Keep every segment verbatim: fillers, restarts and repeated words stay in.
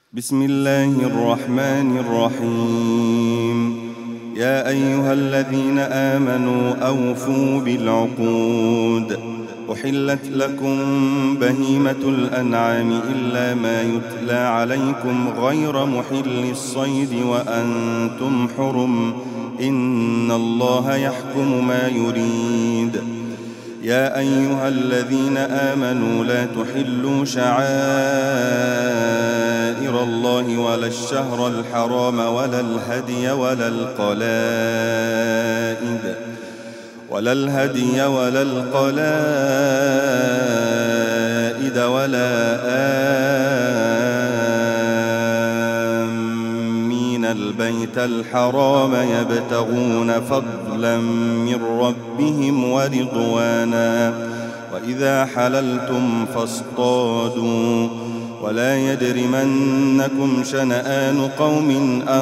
بسم الله الرحمن الرحيم. يا أيها الذين آمنوا أوفوا بالعقود. أحلت لكم بهيمة الأنعام إلا ما يتلى عليكم غير محل الصيد وأنتم حرم، إن الله يحكم ما يريد. يا أيها الذين آمنوا لا تحلوا شعائر الله ولا الشهر الحرام ولا الهدي ولا القلائد ولا الهدي ولا القلائد ولا آمين البيت الحرام يبتغون فضلا من ربهم ورضوانا، وإذا حللتم فاصطادوا، ولا يجرمنكم شنآن قوم أن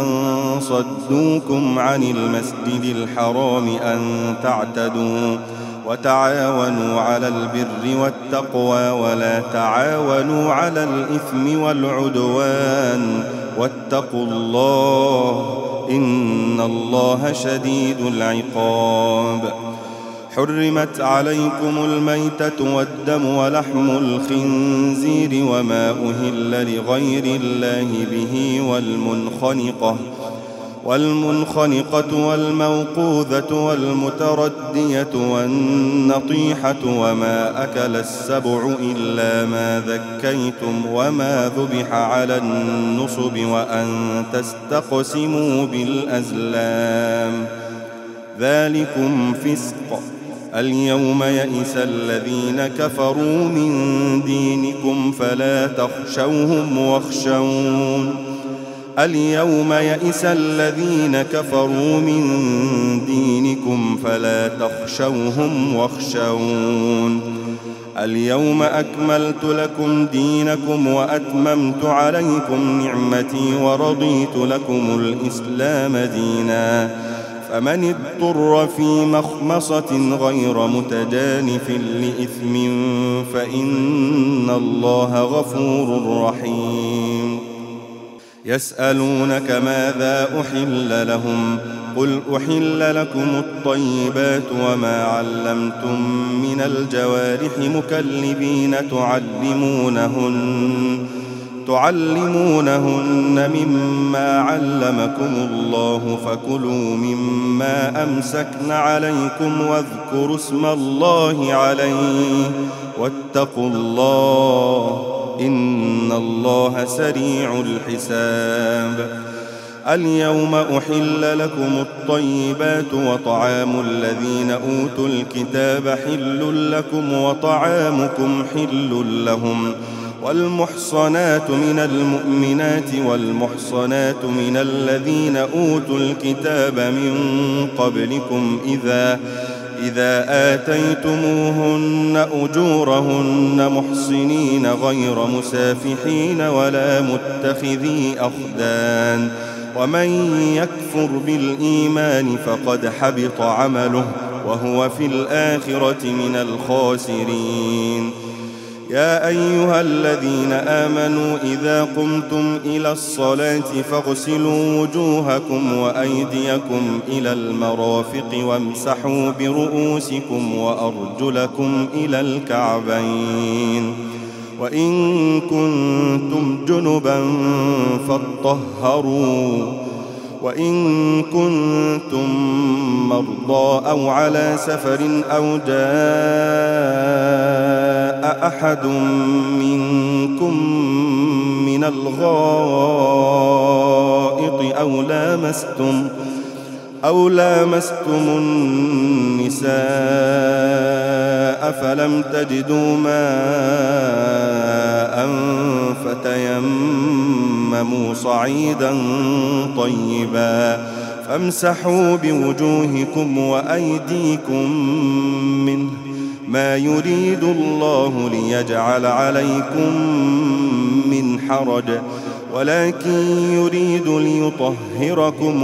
صدوكم عن المسجد الحرام أن تعتدوا، وتعاونوا على البر والتقوى ولا تعاونوا على الإثم والعدوان، واتقوا الله إن الله شديد العقاب. حرمت عليكم الميتة والدم ولحم الخنزير وما أهل لغير الله به والمنخنقة والمنخنقة والموقوذة والمتردية والنطيحة وما أكل السبع إلا ما ذكيتم وما ذبح على النصب وأن تستقسموا بالأزلام، ذلكم فسق. اليوم يئس الذين كفروا من دينكم فلا تخشوهم واخشون اليوم يئس الذين كفروا من دينكم فلا تخشوهم واخشون اليوم أكملت لكم دينكم وأتممت عليكم نعمتي ورضيت لكم الإسلام دينا، فمن اضطر في مخمصة غير متجانف لإثم فإن الله غفور رحيم. يسألونك ماذا أحل لهم؟ قل أحل لكم الطيبات وما علمتم من الجوارح مكلبين تعلمونهن تعلمونهن مما علمكم الله، فكلوا مما أمسكن عليكم واذكروا اسم الله عليه واتقوا الله إن الله سريع الحساب. اليوم أحل لكم الطيبات وطعام الذين أوتوا الكتاب حل لكم وطعامكم حل لهم، والمحصنات من المؤمنات والمحصنات من الذين أوتوا الكتاب من قبلكم إذا إذا آتيتموهن أجورهن محصنين غير مسافحين ولا متخذي أخدان، ومن يكفر بالإيمان فقد حبط عمله وهو في الآخرة من الخاسرين. يا أيها الذين آمنوا إذا قمتم إلى الصلاة فاغسلوا وجوهكم وأيديكم إلى المرافق وامسحوا برؤوسكم وأرجلكم إلى الكعبين، وإن كنتم جنبا فاطهروا، وإن كنتم مرضى أو على سفر أو جاء أحد منكم من الغائط أو لامستم أو لامستم النساء فلم تجدوا ماء فتيمموا صعيدا طيبا فامسحوا بوجوهكم وأيديكم منه، ما يريد الله ليجعل عليكم من حرج ولكن يريد ليطهركم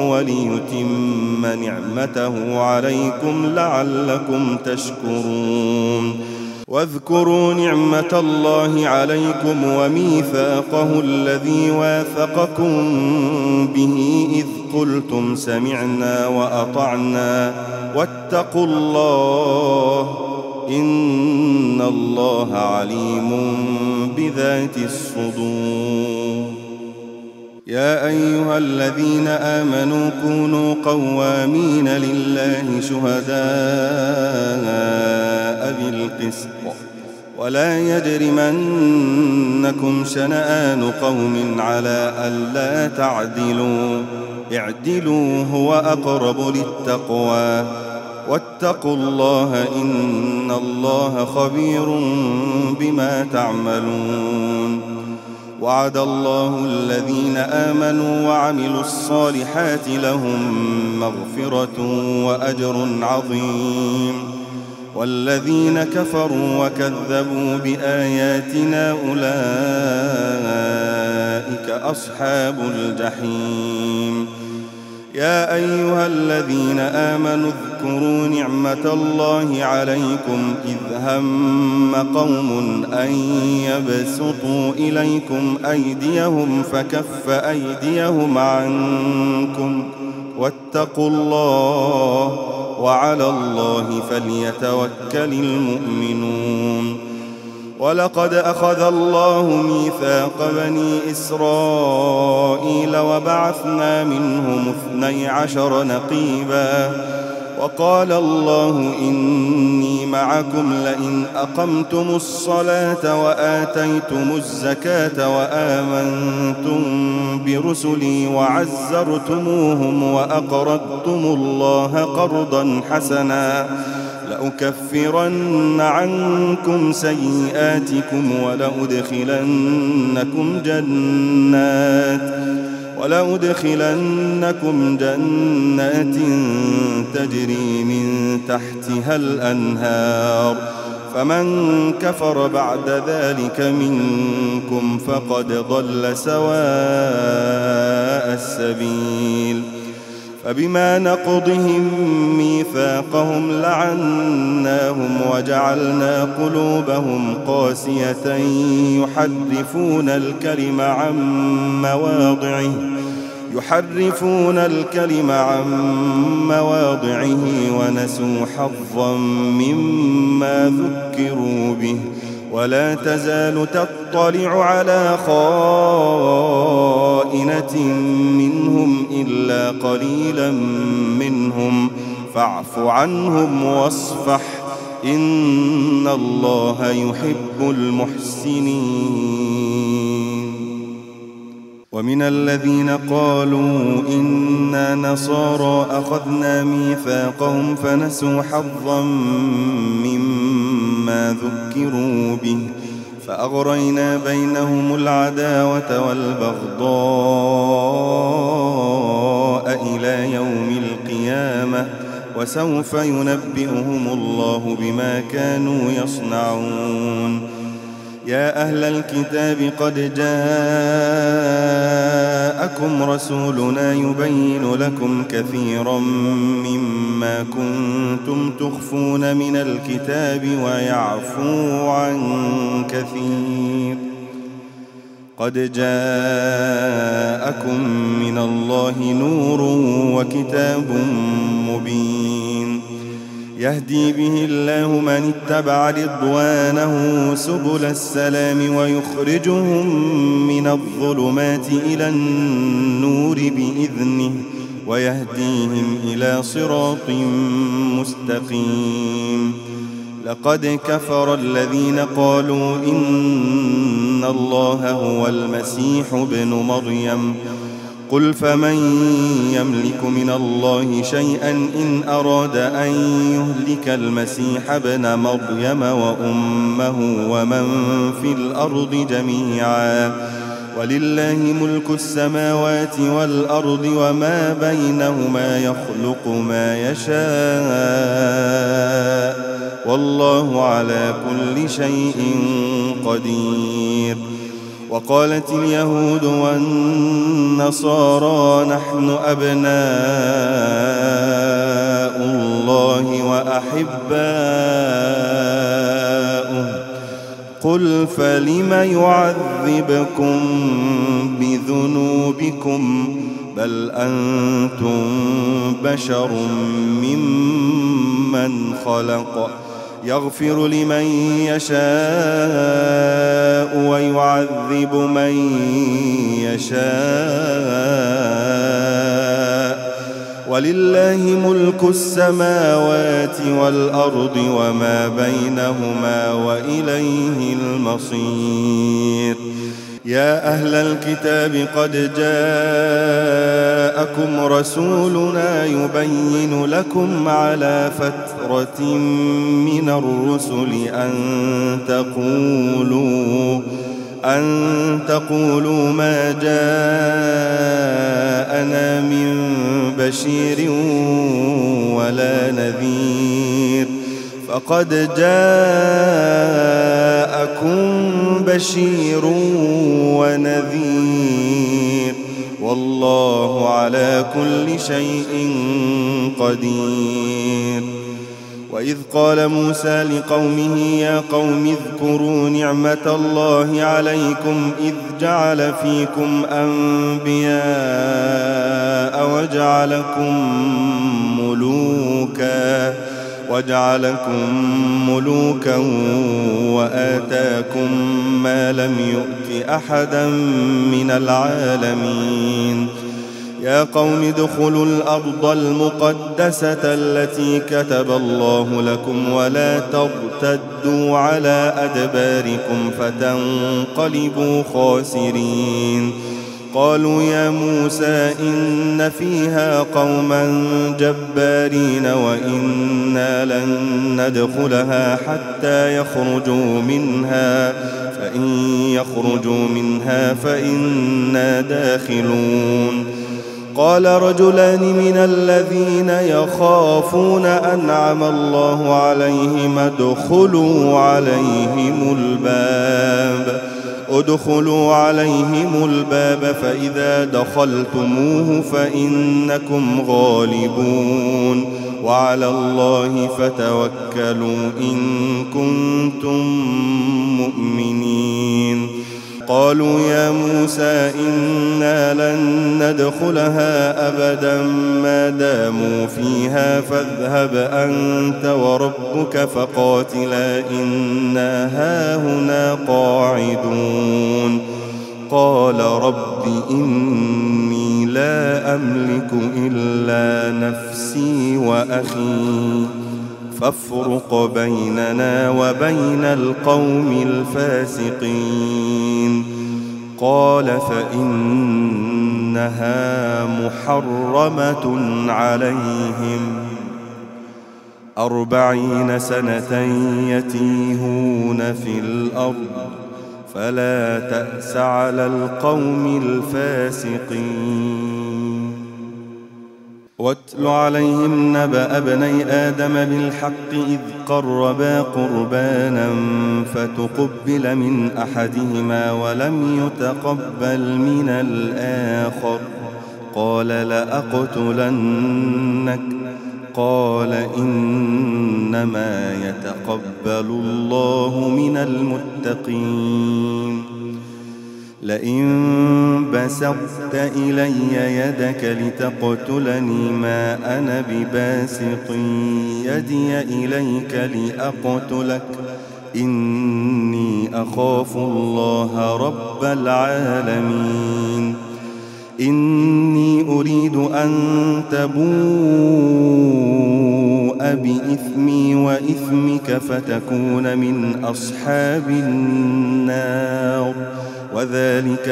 وليتم نعمته عليكم لعلكم تشكرون. واذكروا نعمة الله عليكم وميثاقه الذي واثقكم به إذ قلتم سمعنا وأطعنا واتقوا الله إن الله عليم بذات الصدور. يا أيها الذين آمنوا كونوا قوامين لله شهداء بالقسط ولا يجرمنكم شنآن قوم على ألا تعدلوا اعدلوا هو أقرب للتقوى واتقوا الله إن الله خبير بما تعملون. وعد الله الذين آمنوا وعملوا الصالحات لهم مغفرة وأجر عظيم والذين كفروا وكذبوا بآياتنا أولئك أصحاب الجحيم. يا أيها الذين آمنوا اذكروا نعمة الله عليكم إذ هم قوم أن يبسطوا إليكم أيديهم فكف أيديهم عنكم واتقوا الله وعلى الله فليتوكل المؤمنون. ولقد أخذ الله ميثاق بني إسرائيل وبعثنا منهم اثني عشر نقيبا وقال الله إني معكم لئن أقمتم الصلاة وآتيتم الزكاة وآمنتم برسلي وعزرتموهم وأقرضتم الله قرضا حسنا لأكفرن عنكم سيئاتكم ولأدخلنكم جنات ولأدخلنكم جنات تجري من تحتها الأنهار فمن كفر بعد ذلك منكم فقد ضل سواء السبيل. فبما نقضهم ميثاقهم لعناهم وجعلنا قلوبهم قاسية يحرفون الكلم عن مواضعه يحرفون الكلم عن مواضعه ونسوا حظا مما ذكروا به ولا تزال تطلع على خائنة منهم إلا قليلا منهم فاعف عنهم واصفح إن الله يحب المحسنين. ومن الذين قالوا إنا نصارى أخذنا ميثاقهم فنسوا حظا مما ذكروا به فأغرينا بينهم العداوة والبغضاء إلى يوم القيامة وسوف ينبئهم الله بما كانوا يصنعون. يا أهل الكتاب قد جاءكم رسولنا يبين لكم كثيرا مما كنتم تخفون من الكتاب ويعفو عن كثير. قد جاءكم من الله نور وكتاب مبين يهدي به الله من اتبع رضوانه سبل السلام ويخرجهم من الظلمات إلى النور بإذنه ويهديهم إلى صراط مستقيم. لقد كفر الذين قالوا إن الله هو المسيح ابن مريم قل فمن يملك من الله شيئا إن أراد أن يهلك المسيح ابن مريم وأمه ومن في الأرض جميعا ولله ملك السماوات والأرض وما بينهما يخلق ما يشاء والله على كل شيء قدير. وقالت اليهود والنصارى نحن أبناء الله وأحباؤه قل فلم يعذبكم بذنوبكم بل أنتم بشر ممن خلق يغفر لمن يشاء ويعذب من يشاء ولله ملك السماوات والأرض وما بينهما وإليه المصير. يا أهل الكتاب قد جاءكم رسولنا يبين لكم على فترة من الرسل أن تقولوا أن تقولوا ما جاءنا من بشير ولا نذير فقد جاءكم بشير ونذير والله على كل شيء قدير. وإذ قال موسى لقومه يا قوم اذكروا نعمة الله عليكم إذ جعل فيكم أنبياء وجعلكم ملوكا وجعلكم ملوكا وآتاكم ما لم يؤت أحدا من العالمين. يا قوم ادخلوا الأرض المقدسة التي كتب الله لكم ولا ترتدوا على أدباركم فتنقلبوا خاسرين. قالوا يا موسى إن فيها قوما جبارين وإنا لن ندخلها حتى يخرجوا منها فإن يخرجوا منها فإنا داخلون. قال رجلان من الذين يخافون أنعم الله عليهم ادخلوا عليهم الباب ادخلوا عليهم الباب فإذا دخلتموه فإنكم غالبون وعلى الله فتوكلوا إن كنتم مؤمنين. قالوا يا موسى إنا لن ندخلها أبدا ما داموا فيها فاذهب أنت وربك فقاتلا إنا هاهنا قاعدون. قال رب إني لا أملك إلا نفسي وأخي فافرق بيننا وبين القوم الفاسقين. قال فإنها محرمة عليهم أربعين سنة يتيهون في الأرض فلا تأس على القوم الفاسقين. واتل عليهم نبأ ابني آدم بالحق إذ قربا قربانا فتقبل من أحدهما ولم يتقبل من الآخر قال لأقتلنك قال إنما يتقبل الله من المتقين. لئن بسطت إلي يدك لتقتلني ما أنا بباسط يدي إليك لأقتلك إني أخاف الله رب العالمين. إني أريد أن تبوء بإثمي وإثمك فتكون من أصحاب النار وذلك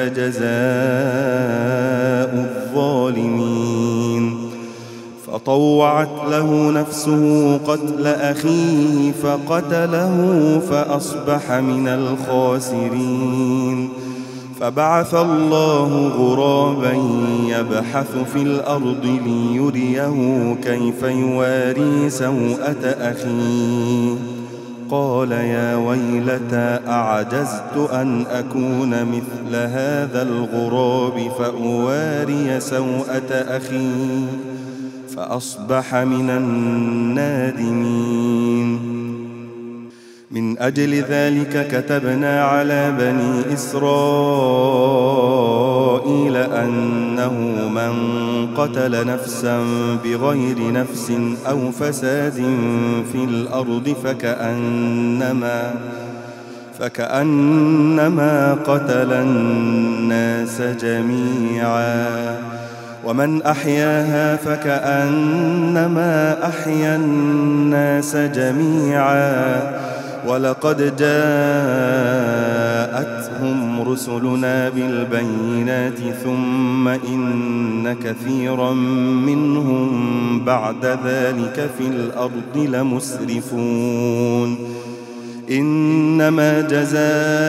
جزاء الظالمين. فطوعت له نفسه قتل أخيه فقتله فأصبح من الخاسرين. فبعث الله غرابا يبحث في الأرض ليريه كيف يواري سوءة أخيه قال يا ويلتى أعجزت أن أكون مثل هذا الغراب فأواري سوءة أخي فأصبح من النادمين. من أجل ذلك كتبنا على بني إسرائيل أنه من قتل نفسا بغير نفس أو فساد في الأرض فكأنما فكأنما قتل الناس جميعا، ومن أحياها فكأنما أحيا الناس جميعا. ولقد جاءتهم رسلنا بالبينات ثم إن كثيرا منهم بعد ذلك في الأرض لمسرفون. إنما جزاء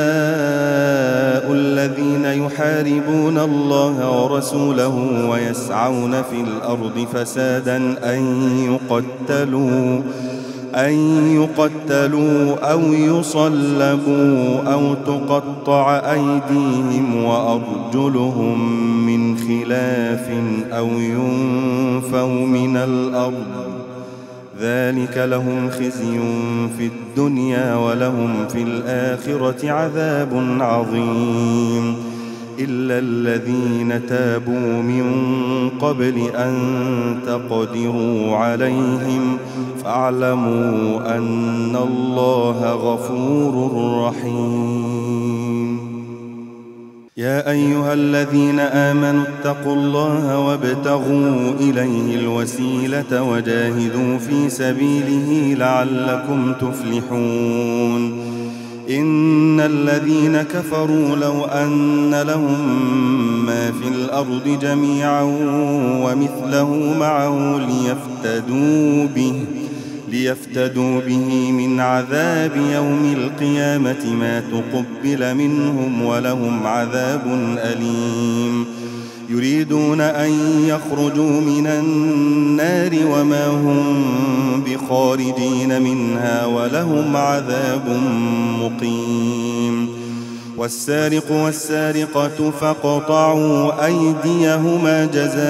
الذين يحاربون الله ورسوله ويسعون في الأرض فسادا أن يقتلوا أن يقتلوا أو يصلبوا أو تقطع أيديهم وأرجلهم من خلاف أو ينفوا من الأرض، ذلك لهم خزي في الدنيا ولهم في الآخرة عذاب عظيم. إلا الذين تابوا من قبل أن تقدروا عليهم فاعلموا أن الله غفور رحيم. يا أيها الذين آمنوا اتقوا الله وابتغوا إليه الوسيلة وجاهدوا في سبيله لعلكم تفلحون. إن الذين كفروا لو أن لهم ما في الأرض جميعا ومثله معه ليفتدوا به ليفتدوا به من عذاب يوم القيامة ما تقبل منهم ولهم عذاب أليم. يريدون أن يخرجوا من النار وما هم بخارجين منها ولهم عذاب مقيم. والسارق والسارقة فاقطعوا أيديهما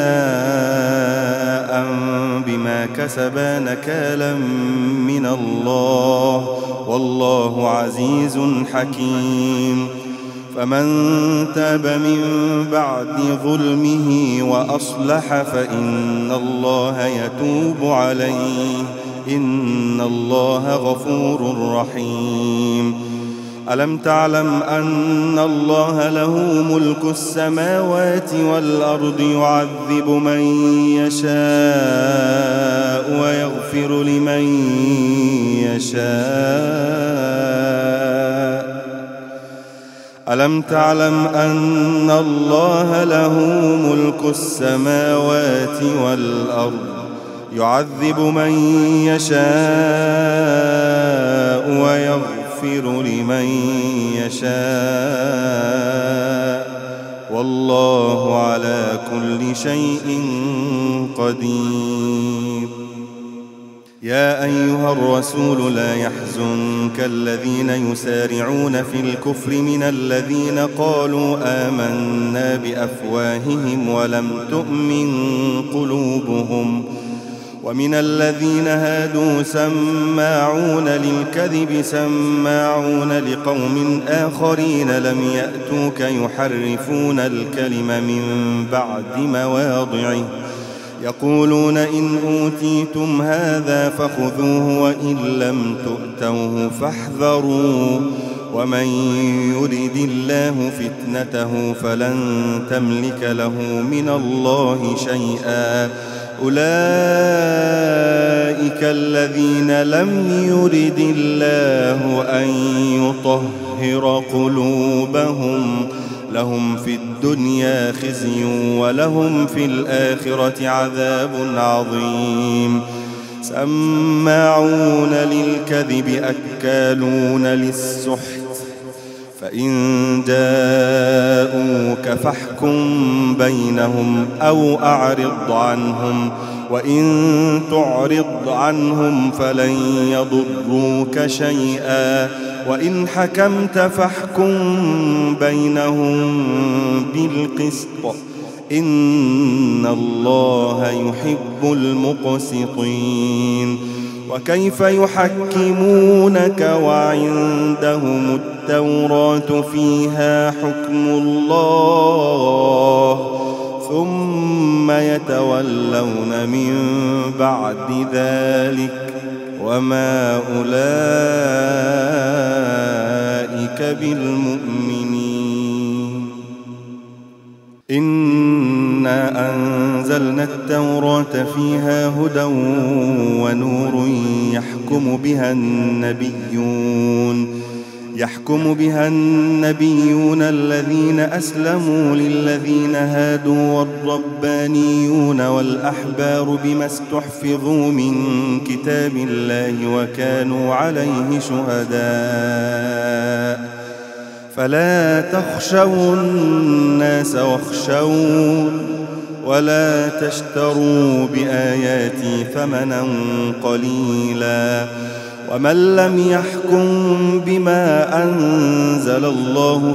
جزاء بما كسبا نكالا من الله والله عزيز حكيم. فمن تاب من بعد ظلمه وأصلح فإن الله يتوب عليه إن الله غفور رحيم. ألم تعلم أن الله له ملك السماوات والأرض يعذب من يشاء ويغفر لمن يشاء. ألم تعلم أن الله له ملك السماوات والأرض يعذب من يشاء ويغفر لمن يشاء والله على كل شيء قدير. يا أيها الرسول لا يحزنك الذين يسارعون في الكفر من الذين قالوا آمنا بأفواههم ولم تؤمن قلوبهم، ومن الذين هادوا سماعون للكذب سماعون لقوم آخرين لم يأتوك يحرفون الكلم من بعد مواضعه يقولون إن أوتيتم هذا فخذوه وإن لم تؤتوه فاحذروا ومن يرد الله فتنته فلن تملك له من الله شيئا. أولئك الذين لم يرد الله أن يطهر قلوبهم لهم في الدنيا خزي ولهم في الآخرة عذاب عظيم. سماعون للكذب أكالون للسحت فإن جاءوك فاحكم بينهم أو أعرض عنهم وإن تعرض عنهم فلن يضروك شيئا وإن حكمت فاحكم بينهم بالقسط إن الله يحب المقسطين. وكيف يحكمونك وعندهم التوراة فيها حكم الله ثم يتولون من بعد ذلك وما أولئك بالمؤمنين. إنا أنزلنا التوراة فيها هدى ونور يحكم بها النبيون يحكم بها النبيون الذين أسلموا للذين هادوا والربانيون والأحبار بما استحفظوا من كتاب الله وكانوا عليه شهداء فلا تخشوا الناس واخشون ولا تشتروا بآياتي ثمنا قليلا ومن لم يحكم بما أنزل الله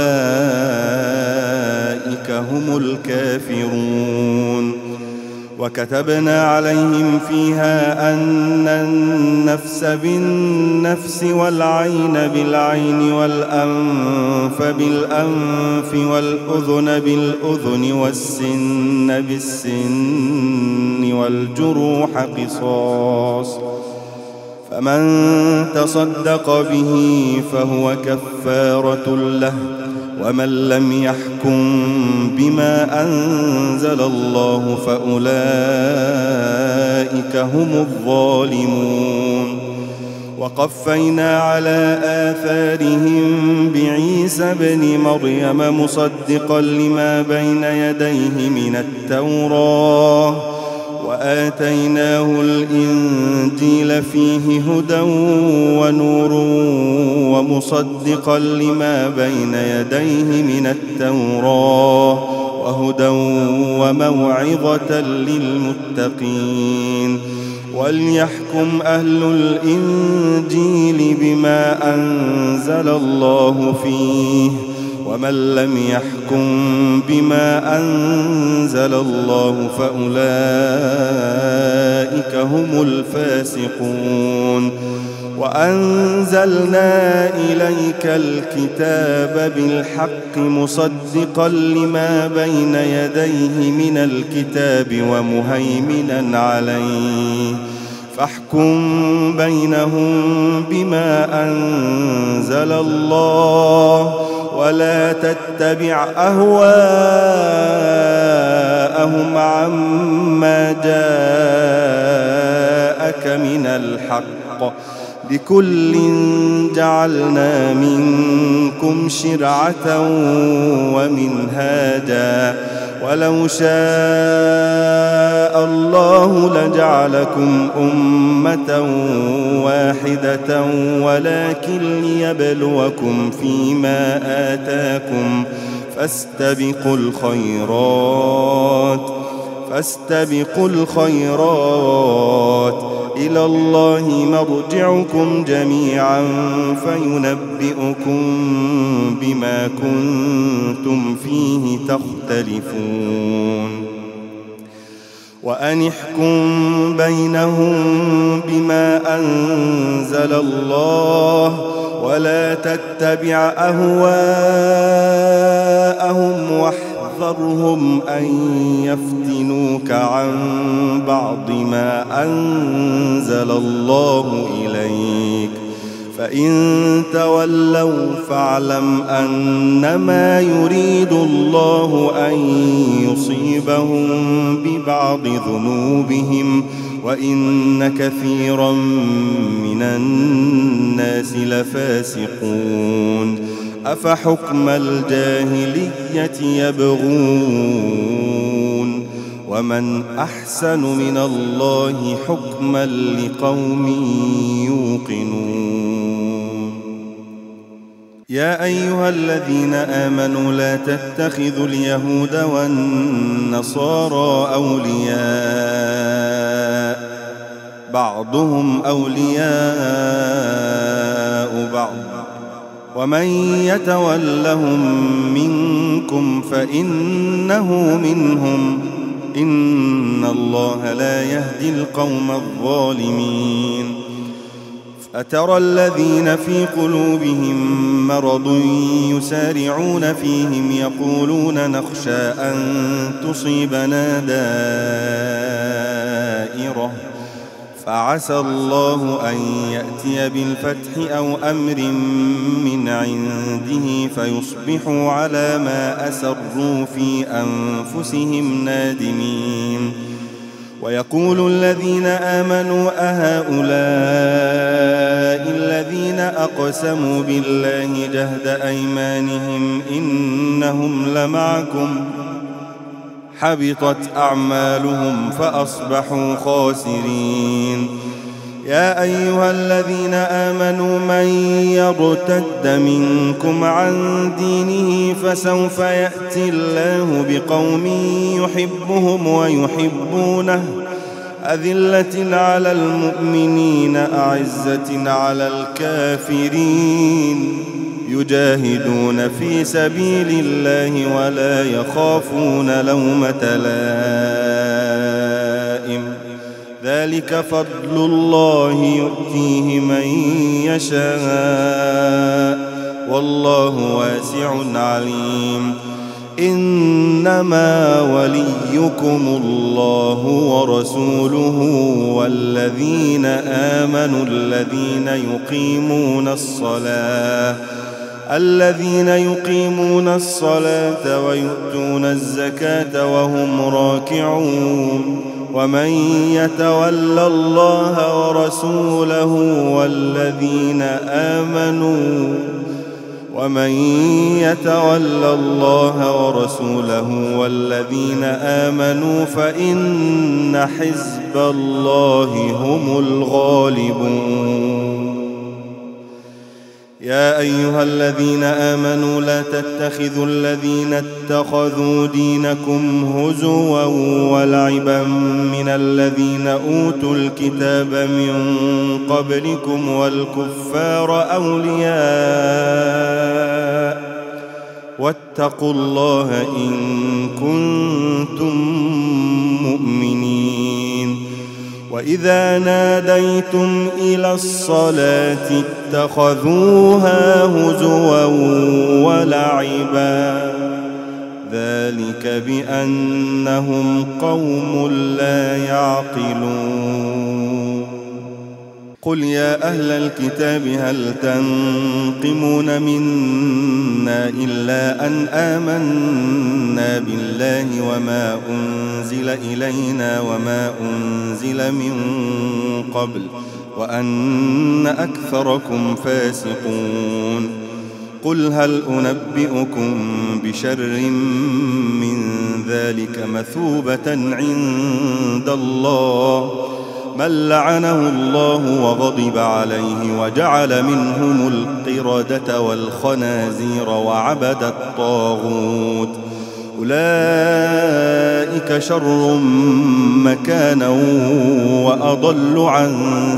فأولئك هم الكافرون. وكتبنا عليهم فيها أن النفس بالنفس والعين بالعين والأنف بالأنف والأذن بالأذن والسن بالسن والجروح قصاص فمن تصدق به فهو كفارة له ومن لم يحكم بما أنزل الله فأولئك هم الظالمون. وقفينا على آثارهم بعيسى ابن مريم مصدقا لما بين يديه من التوراة وآتيناه الإنجيل فيه هدى ونور ومصدقا لما بين يديه من التوراة وهدى وموعظة للمتقين. وليحكم أهل الإنجيل بما أنزل الله فيه ومن لم يحكم بما أنزل الله فأولئك هم الفاسقون. وأنزلنا إليك الكتاب بالحق مصدقا لما بين يديه من الكتاب ومهيمنا عليه فاحكم بينهم بما أنزل الله ولا تتبع أهواءهم عما جاءك من الحق لكل جعلنا منكم شرعة ومنهاجا ولو شاء الله لجعلكم أمة واحدة ولكن ليبلوكم فيما آتاكم فاستبقوا الخيرات فاستبقوا الخيرات إلى الله مرجعكم جميعا فينبئكم بما كنتم فيه تختلفون. وأن احكم بينهم بما أنزل الله ولا تتبع أهواءهم واحذرهم أن يفتنوك عن بعض ما أنزل الله إليك فإن تولوا فاعلم أنما يريد الله أن يصيبهم ببعض ذنوبهم وإن كثيرا من الناس لفاسقون. أفحكم الجاهلية يبغون ومن أحسن من الله حكما لقوم يوقنون. يا أيها الذين آمنوا لا تتخذوا اليهود والنصارى أولياء بعضهم أولياء بعض ومن يتولهم منكم فإنه منهم إن الله لا يهدي القوم الظالمين أترى الذين في قلوبهم مرض يسارعون فيهم يقولون نخشى أن تصيبنا دائرة فعسى الله أن يأتي بالفتح أو أمر من عنده فيصبحوا على ما أسروا في أنفسهم نادمين ويقول الذين آمنوا أهؤلاء الذين أقسموا بالله جهد أيمانهم إنهم لمعكم حبطت أعمالهم فأصبحوا خاسرين يا أيها الذين آمنوا من يرتد منكم عن دينه فسوف يأتي الله بقوم يحبهم ويحبونه أذلة على المؤمنين أعزة على الكافرين يجاهدون في سبيل الله ولا يخافون لومة لائم ذلك فضل الله يؤتيه من يشاء والله واسع عليم إنما وليكم الله ورسوله والذين آمنوا الذين يقيمون الصلاة الذين يقيمون الصلاة ويؤتون الزكاة وهم راكعون ومن يتول الله ورسوله والذين آمنوا ومن يتول الله ورسوله والذين آمنوا فإن حزب الله هم الغالبون يا أيها الذين آمنوا لا تتخذوا الذين اتخذوا دينكم هزوا ولعبا من الذين أوتوا الكتاب من قبلكم والكفار أولياء واتقوا الله إن كنتم مؤمنين وإذا ناديتم إلى الصلاة اتخذوها هزوا ولعبا ذلك بأنهم قوم لا يعقلون قل يا أهل الكتاب هل تنقمون منا إلا أن آمنا بالله وما أنزل إلينا وما أنزل من قبل وأن أكثركم فاسقون قل هل أنبئكم بشر من ذلك مثوبة عند الله من لعنه الله وغضب عليه وجعل منهم القردة والخنازير وعبد الطاغوت أولئك شر مكانا وأضل عن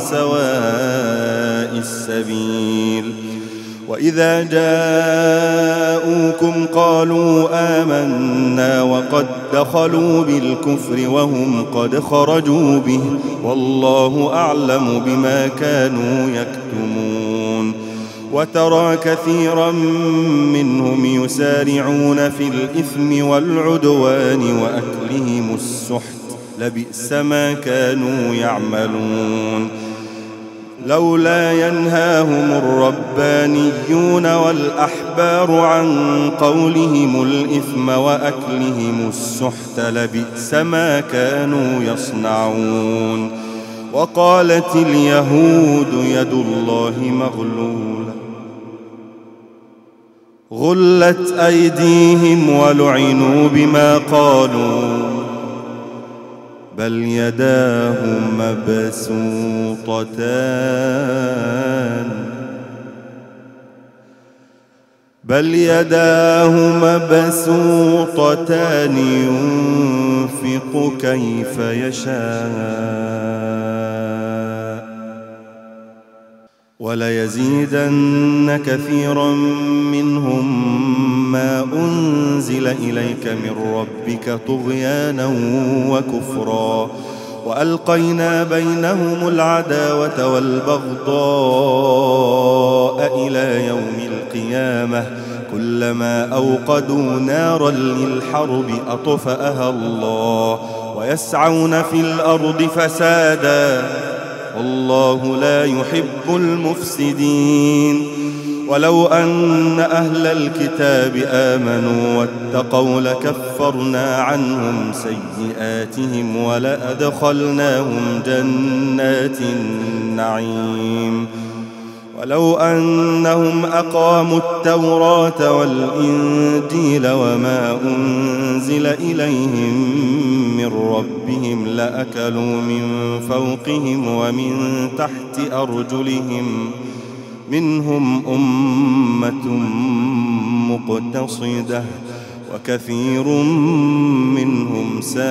سواء السبيل وإذا جاءوكم قالوا آمنا وقد دخلوا بالكفر وهم قد خرجوا به والله أعلم بما كانوا يكتمون وترى كثيرا منهم يسارعون في الإثم والعدوان وأكلهم السحت لبئس ما كانوا يعملون لولا ينهاهم الربانيون والأحبار عن قولهم الإثم وأكلهم السحت لبئس ما كانوا يصنعون وقالت اليهود يد الله مغلولة غلت أيديهم ولعنوا بما قالوا بل يداه مبسوطتان بل يداه مبسوطتان ينفق كيف يشاء وليزيدن كثيرا منهم ما أنزل إليك من ربك طغيانا وكفرا وألقينا بينهم العداوة والبغضاء إلى يوم القيامة كلما أوقدوا نارا للحرب أطفأها الله ويسعون في الأرض فسادا والله لا يحب المفسدين ولو أن أهل الكتاب آمنوا واتقوا لكفرنا عنهم سيئاتهم ولأدخلناهم جنات النعيم ولو أنهم أقاموا التوراة والإنجيل وما أنزل إليهم من ربهم لأكلوا من فوقهم ومن تحت أرجلهم منهم أمة مقتصدة وكثير منهم ساء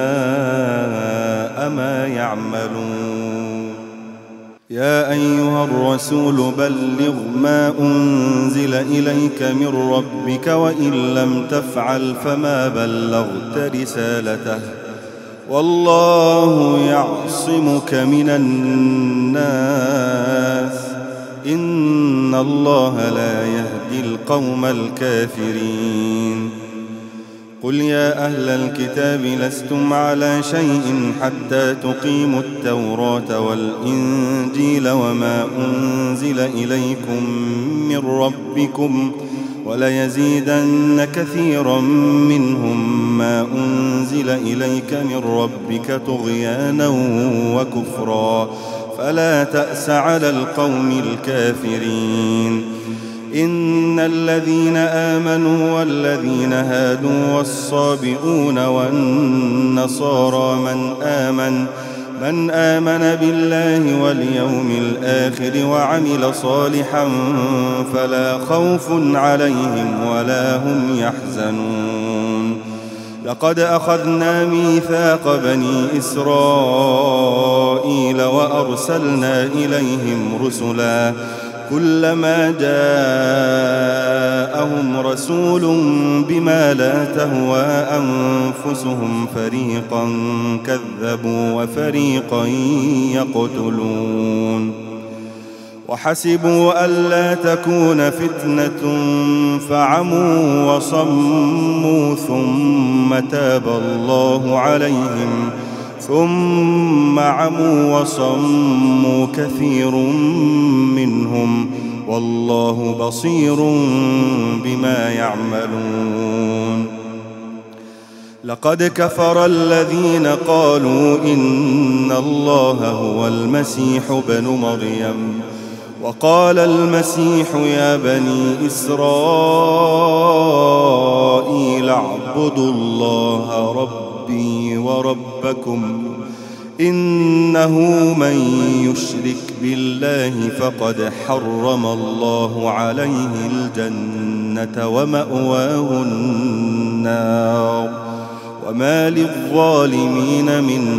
ما يعملون يا أيها الرسول بلغ ما أنزل إليك من ربك وإن لم تفعل فما بلغت رسالته والله يعصمك من الناس إن الله لا يهدي القوم الكافرين قل يا أهل الكتاب لستم على شيء حتى تقيموا التوراة والإنجيل وما أنزل إليكم من ربكم وليزيدن كثيرا منهم ما أنزل إليك من ربك طغيانا وكفرا فلا تأس على القوم الكافرين إن الذين آمنوا والذين هادوا والصابئون والنصارى من آمن من آمن بالله واليوم الآخر وعمل صالحا فلا خوف عليهم ولا هم يحزنون لقد أخذنا ميثاق بني إسرائيل وأرسلنا إليهم رسلا كلما جاءهم رسول بما لا تهوى أنفسهم فريقا كذبوا وفريقا يقتلون وحسبوا ألا تكون فتنة فعموا وصموا ثم تاب الله عليهم ثم عموا وصموا كثير منهم والله بصير بما يعملون لقد كفر الذين قالوا إن الله هو المسيح ابن مريم وقال المسيح يا بني إسرائيل اعبدوا الله ربي وربكم إنه من يشرك بالله فقد حرم الله عليه الجنة ومأواه النار وما للظالمين من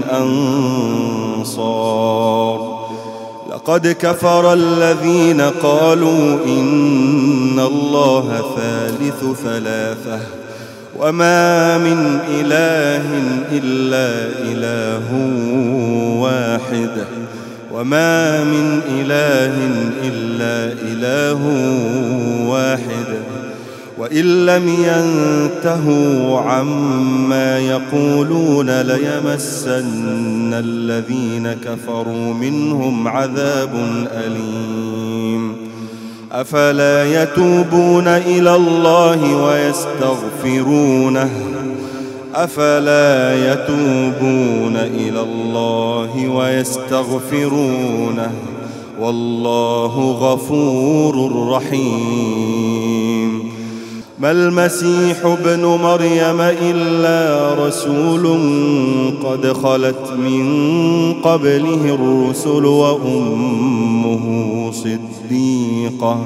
أنصار لقد كفر الذين قالوا إن الله ثالث ثلاثة وما من إله إلا إله واحد وما من إله إلا إله واحد وإن لم ينتهوا عما يقولون ليمسن الذين كفروا منهم عذاب أليم أفلا يتوبون إلى الله ويستغفرونه أفلا يتوبون إلى الله ويستغفرونه والله غفور رحيم ما المسيح ابن مريم إلا رسول قد خلت من قبله الرسل وأمه صديقة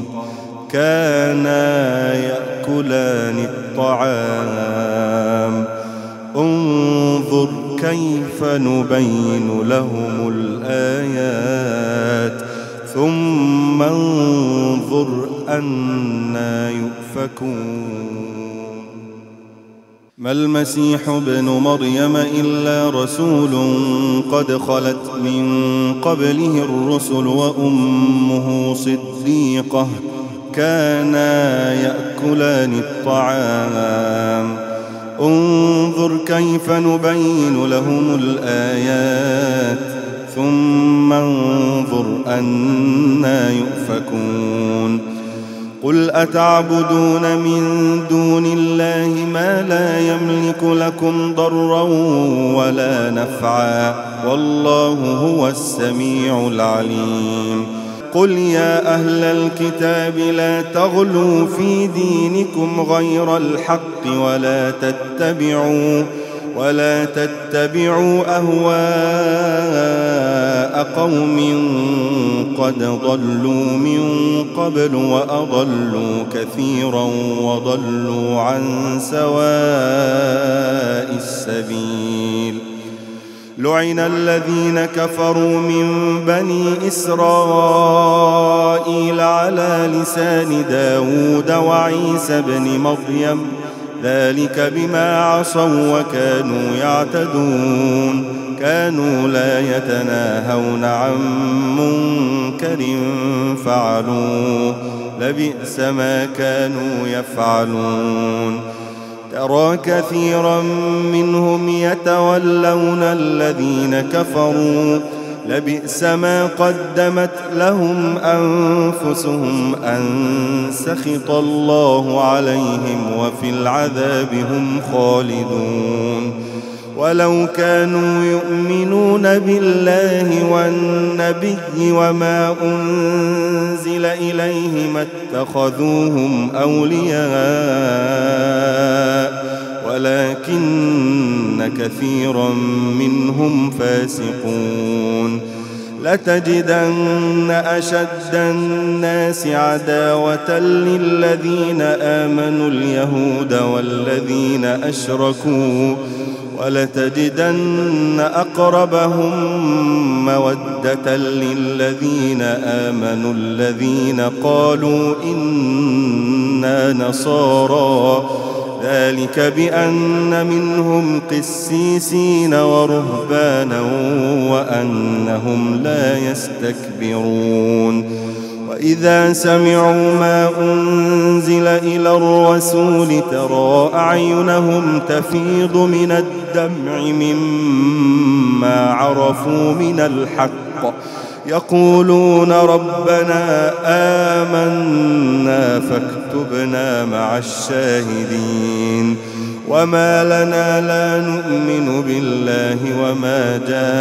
كانا يأكلان الطعام انظر كيف نبين لهم الآيات ثم انظر أنى يؤفكون ما المسيح ابن مريم إلا رسول قد خلت من قبله الرسل وأمه صديقة كانا يأكلان الطعام انظر كيف نبين لهم الآيات ثم انظر أنى يؤفكون قل أتعبدون من دون الله ما لا يملك لكم ضرا ولا نفعا والله هو السميع العليم قل يا أهل الكتاب لا تغلوا في دينكم غير الحق ولا تتبعوا ولا تتبعوا أهواء قوم قد ضلوا من قبل وأضلوا كثيرا وضلوا عن سواء السبيل لعن الذين كفروا من بني إسرائيل على لسان داود وعيسى بن مريم ذلك بما عصوا وكانوا يعتدون كانوا لا يتناهون عن منكر فعلوه لبئس ما كانوا يفعلون ترى كثيرا منهم يتولون الذين كفروا لبئس ما قدمت لهم أنفسهم أن سخط الله عليهم وفي العذاب هم خالدون ولو كانوا يؤمنون بالله والنبي وما أنزل إليه ما اتخذوهم أولياء ولكن كثيرا منهم فاسقون لتجدن أشد الناس عداوة للذين آمنوا اليهود والذين أشركوا ولتجدن أقربهم مودة للذين آمنوا الذين قالوا إنا نصارى ذلك بأن منهم قسيسين ورهبانا وأنهم لا يستكبرون وإذا سمعوا ما أنزل إلى الرسول ترى أعينهم تفيض من الدمع مما عرفوا من الحق يقولون ربنا آمنا فاكتبنا مع الشاهدين وما لنا لا نؤمن بالله وما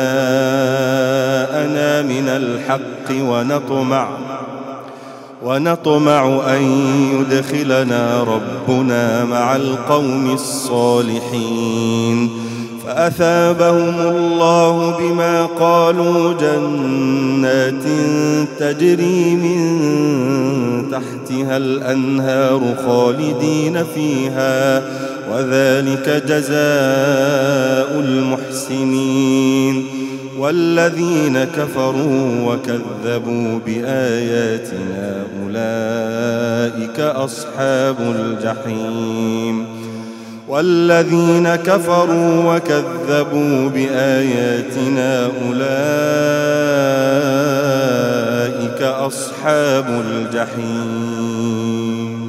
جاءنا من الحق ونطمع ونطمع أن يدخلنا ربنا مع القوم الصالحين فأثابهم الله بما قالوا جنات تجري من تحتها الأنهار خالدين فيها وذلك جزاء المحسنين والذين كفروا وكذبوا بآياتنا أولئك أصحاب الجحيم والذين كفروا وكذبوا بآياتنا أولئك أصحاب الجحيم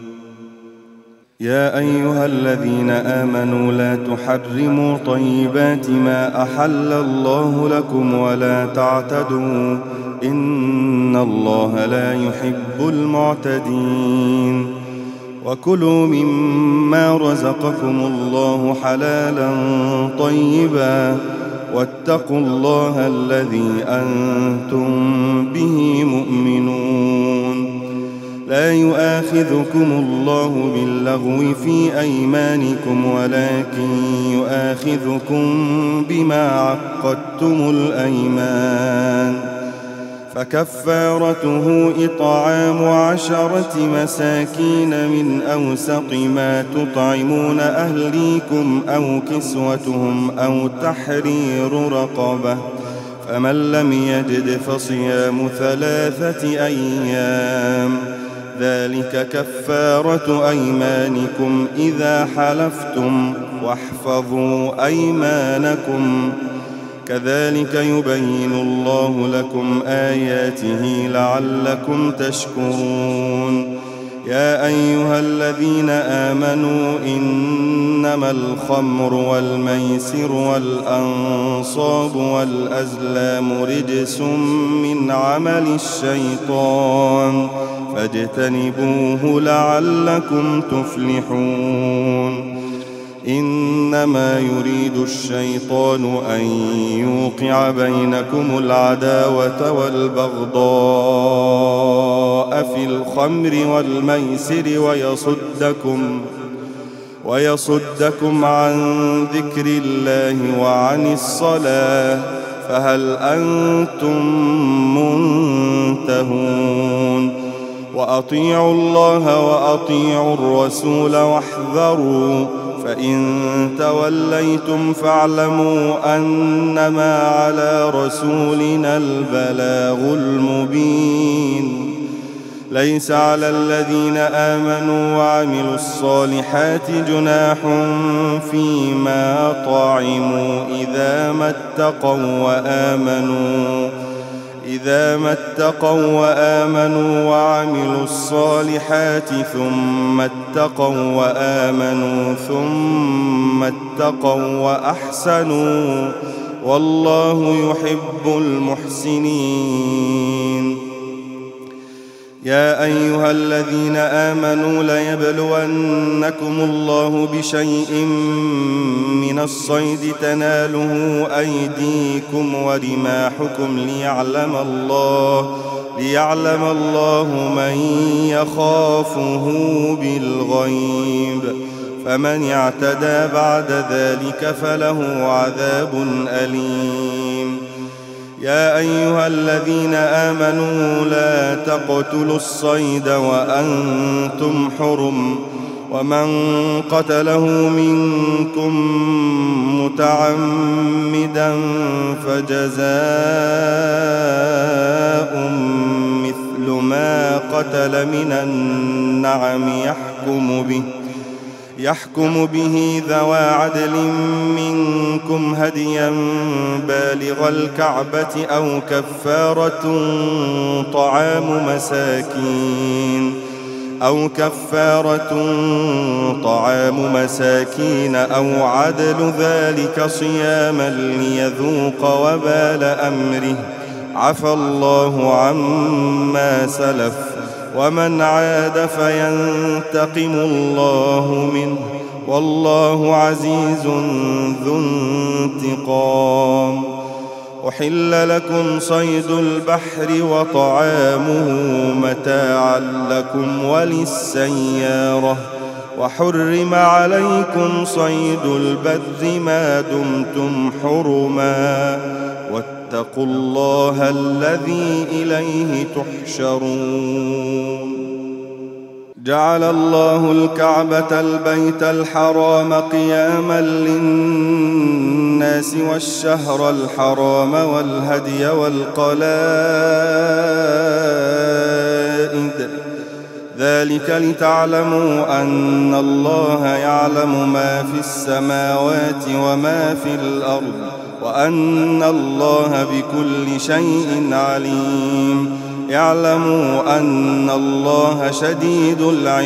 يا أيها الذين آمنوا لا تحرموا طيبات ما أحل الله لكم ولا تعتدوا إن الله لا يحب المعتدين وكلوا مما رزقكم الله حلالا طيبا واتقوا الله الذي أنتم به مؤمنون لا يؤاخذكم الله باللغو في أيمانكم ولكن يؤاخذكم بما عقدتم الأيمان فكفارته إطعام عشرة مساكين من أوسط ما تطعمون أهليكم أو كسوتهم أو تحرير رقبة فمن لم يجد فصيام ثلاثة أيام ذلك كفارة أيمانكم إذا حلفتم واحفظوا أيمانكم كذلك يبين الله لكم آياته لعلكم تشكرون. يا أيها الذين آمنوا إنما الخمر والميسر والأنصاب والأزلام رجس من عمل الشيطان فاجتنبوه لعلكم تفلحون. إنما يريد الشيطان أن يوقع بينكم العداوة والبغضاء في الخمر والميسر ويصدكم ويصدكم عن ذكر الله وعن الصلاة فهل أنتم منتهون؟ وأطيعوا الله وأطيعوا الرسول واحذروا فإن توليتم فاعلموا أنما على رسولنا البلاغ المبين. ليس على الذين آمنوا وعملوا الصالحات جناح فيما طعموا إذا ما اتقوا وآمنوا إذا ما اتقوا وآمنوا وعملوا الصالحات ثم اتقوا وآمنوا ثم اتقوا وأحسنوا والله يحب المحسنين. يا أيها الذين آمنوا ليبلونكم الله بشيء من الصيد تناله أيديكم ورماحكم ليعلم الله ليعلم الله من يخافه بالغيب فمن اعتدى بعد ذلك فله عذاب أليم. يا أيها الذين آمنوا لا تقتلوا الصيد وأنتم حرم ومن قتله منكم متعمدا فجزاء مثل ما قتل من النعم يحكم به يحكم به ذوى عدل منكم هديا بالغ الكعبة أو كفارة طعام مساكين أو كفارة طعام مساكين أو عدل ذلك صياما ليذوق وبال أمره عفى الله عما سلف ومن عاد فينتقم الله منه والله عزيز ذو انتقام. أحل لكم صيد البحر وطعامه متاعا لكم وللسيارة وحرم عليكم صيد البر ما دمتم حرما واتقوا الله الذي إليه تحشرون. جعل الله الكعبة البيت الحرام قياما للناس والشهر الحرام والهدي والقلائد ذلك لتعلموا أن الله يعلم ما في السماوات وما في الأرض وأن الله بكل شيء عليم. اعلموا أن الله شديد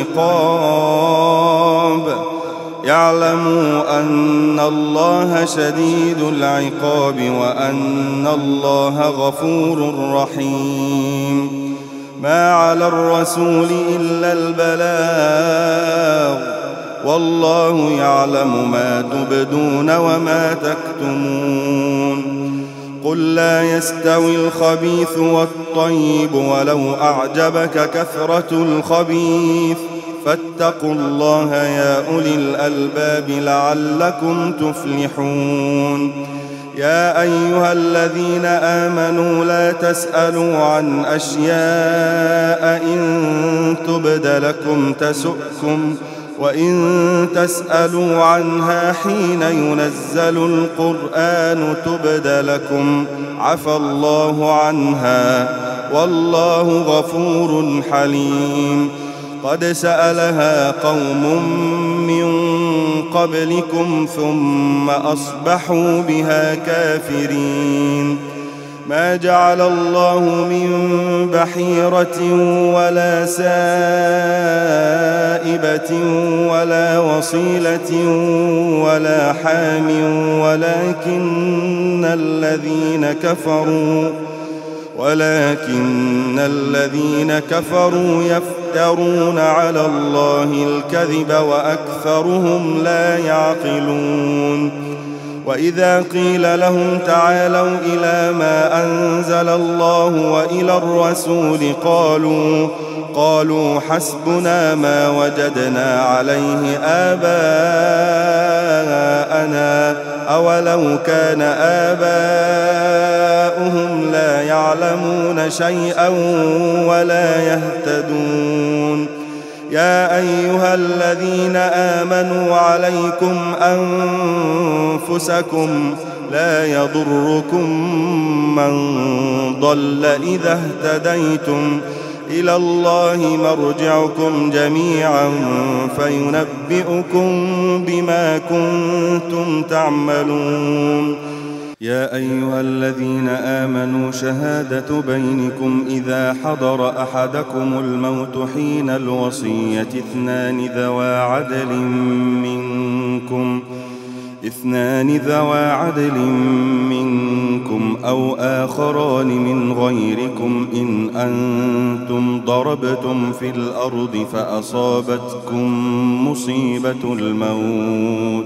العقاب اعلموا أن الله شديد العقاب وأن الله غفور رحيم. ما على الرسول إلا البلاغ والله يعلم ما تبدون وما تكتمون. قل لا يستوي الخبيث والطيب ولو أعجبك كثرة الخبيث فاتقوا الله يا أولي الألباب لعلكم تفلحون. يا أيها الذين آمنوا لا تسألوا عن أشياء إن تبد لكم تسؤكم وإن تسألوا عنها حين ينزل القرآن تبد لكم عفى الله عنها والله غفور حليم. قد سألها قوم من قبلكم ثم أصبحوا بها كافرين ما جعل الله من بحيرة ولا سائبة ولا وصيلة ولا حام ولكن الذين كفروا ولكن الذين كفروا يفترون على الله الكذب وأكثرهم لا يعقلون وإذا قيل لهم تعالوا إلى ما أنزل الله وإلى الرسول قالوا قالوا حسبنا ما وجدنا عليه آباءنا أولو كان آباؤهم لا يعلمون شيئا ولا يهتدون يا أيها الذين آمنوا عليكم أنفسكم لا يضركم من ضل إذا اهتديتم إلى الله مرجعكم جميعا فينبئكم بما كنتم تعملون يا أيها الذين آمنوا شهادة بينكم إذا حضر أحدكم الموت حين الوصية اثنان ذوى عدل منكم اثنان ذوى عدل منكم أو آخران من غيركم إن أنتم ضربتم في الأرض فأصابتكم مصيبة الموت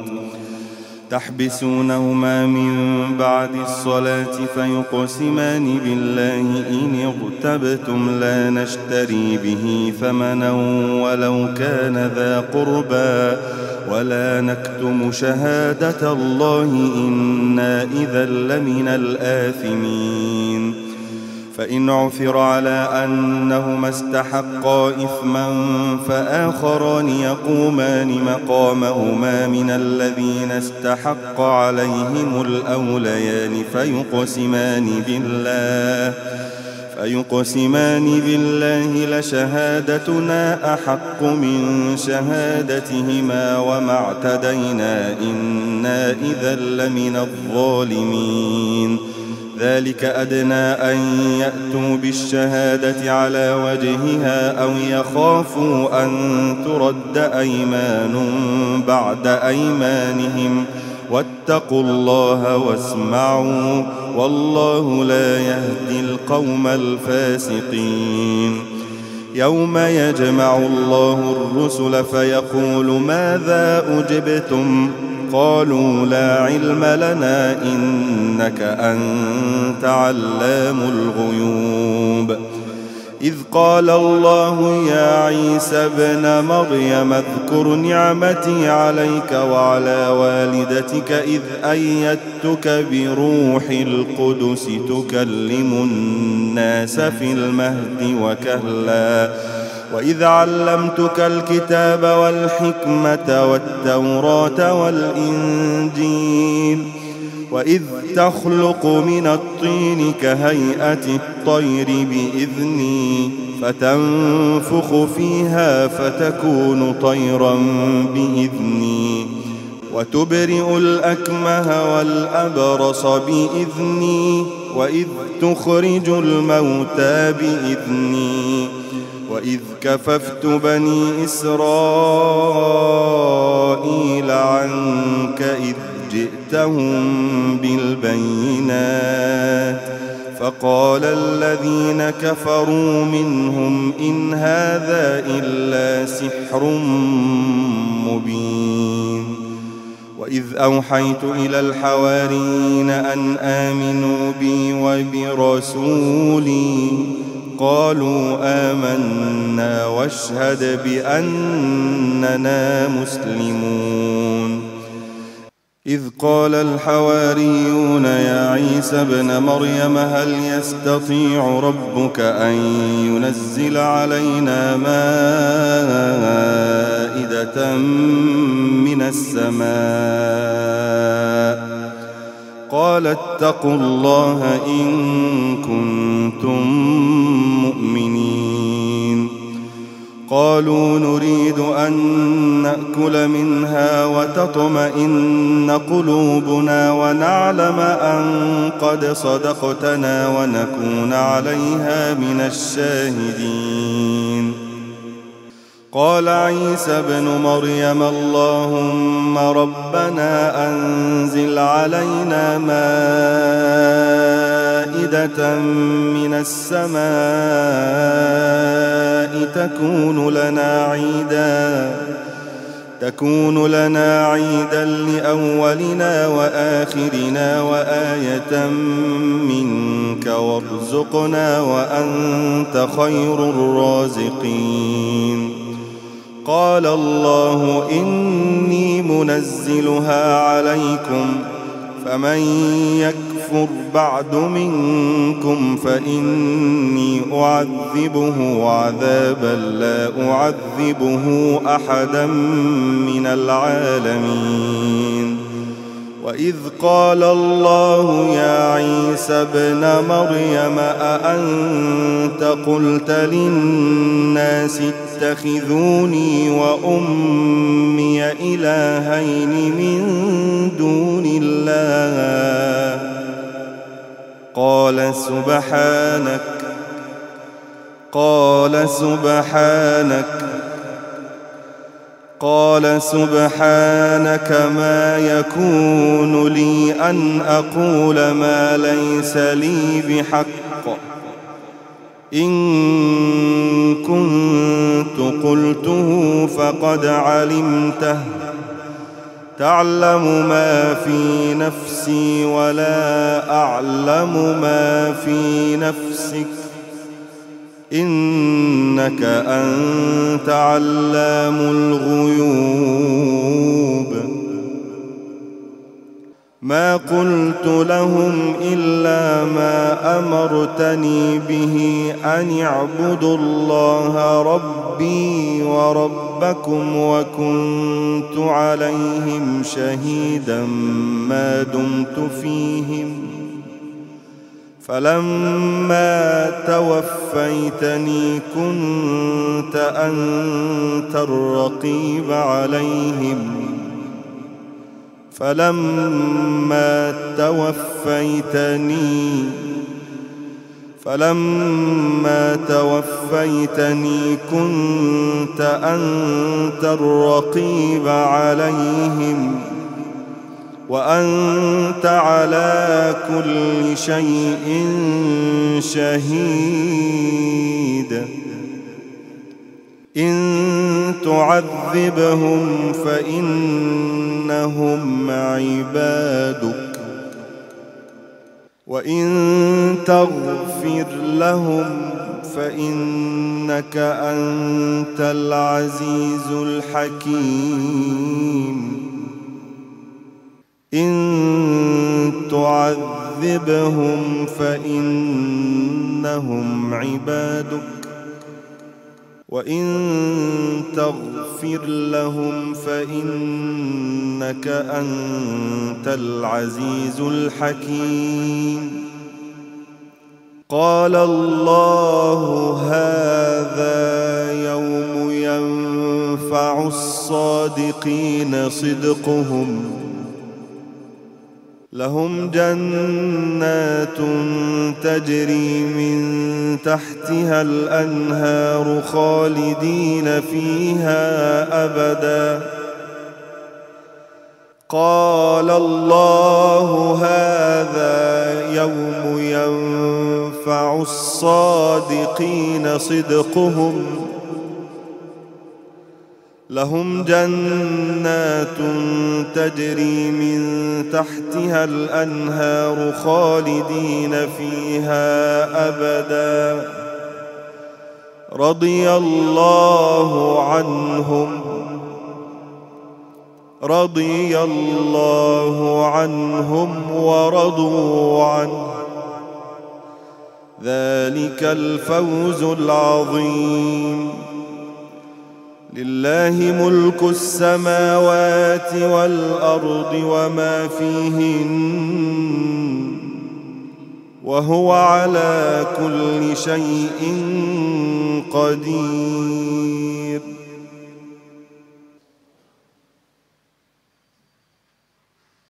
تحبسونهما من بعد الصلاة فيقسمان بالله إن اغتبتم لا نشتري به ثمنا ولو كان ذا قربى ولا نكتم شهادة الله إنا إذا لمن الآثمين فإن عثر على أنهما استحقا إثما فآخران يقومان مقامهما من الذين استحق عليهم الأوليان فيقسمان بالله فيقسمان بالله لشهادتنا أحق من شهادتهما وما اعتدينا إنا إذا لمن الظالمين ذلك أدنى أن يأتوا بالشهادة على وجهها أو يخافوا أن ترد أيمان بعد أيمانهم واتقوا الله واسمعوا والله لا يهدي القوم الفاسقين يوم يجمع الله الرسل فيقول ماذا أجبتم قالوا لا علم لنا إنك أنت علام الغيوب إذ قال الله يا عيسى ابن مريم اذكر نعمتي عليك وعلى والدتك إذ أيدتك بروح القدس تكلم الناس في المهد وكهلا وإذ علمتك الكتاب والحكمة والتوراة والإنجيل وإذ تخلق من الطين كهيئة الطير بإذني فتنفخ فيها فتكون طيرا بإذني وتبرئ الأكمه والأبرص بإذني وإذ تخرج الموتى بإذني وإذ كففت بني إسرائيل عنك إذ جئتهم بالبينات فقال الذين كفروا منهم إن هذا إلا سحر مبين وإذ أوحيت إلى الحواريين أن آمنوا بي وبرسولي قالوا آمنا واشهد بأننا مسلمون إذ قال الحواريون يا عيسى ابن مريم هل يستطيع ربك أن ينزل علينا مائدة من السماء قال اتقوا الله إن كنتم مؤمنين قالوا نريد أن نأكل منها وتطمئن قلوبنا ونعلم أن قد صدقتنا ونكون عليها من الشاهدين. قال عيسى ابن مريم اللهم ربنا أنزل علينا مائدة من السماء تكون لنا عيدا تكون لنا عيدا لأولنا وآخرنا وآية منك وارزقنا وأنت خير الرازقين. قال الله إني منزلها عليكم فمن يكفر بعد منكم فإني أعذبه عذابا لا أعذبه أحدا من العالمين. وإذ قال الله يا عيسى ابن مريم أأنت قلت للناس اتخذوني وأمي إلهين من دون الله قال سبحانك قال سبحانك قال سبحانك ما يكون لي أن أقول ما ليس لي بحق إن كنت قلته فقد علمته تعلم ما في نفسي ولا أعلم ما في نفسك إنك أنت علام الغيوب. ما قلت لهم إلا ما أمرتني به أن اعبدوا الله ربي وربكم وكنت عليهم شهيدا ما دمت فيهم فلما توفيتني كنت أنت الرقيب عليهم فلما توفيتني فلما توفيتني كنت أنت الرقيب عليهم وأنت على كل شيء شهيد. إن تعذبهم فإنهم عبادك وإن تغفر لهم فإنك أنت العزيز الحكيم. إن تعذبهم فإنهم عبادك وإن تغفر لهم فإنك أنت العزيز الحكيم. قال الله هذا يوم ينفع الصادقين صدقهم لهم جنات تجري من تحتها الأنهار خالدين فيها أبدا. قال الله هذا يوم ينفع الصادقين صدقهم لهم جنات تجري من تحتها الأنهار خالدين فيها أبدا رضي الله عنهم رضي الله عنهم ورضوا عنه ذلك الفوز العظيم. لله ملك السماوات والأرض وما فيهن وهو على كل شيء قدير.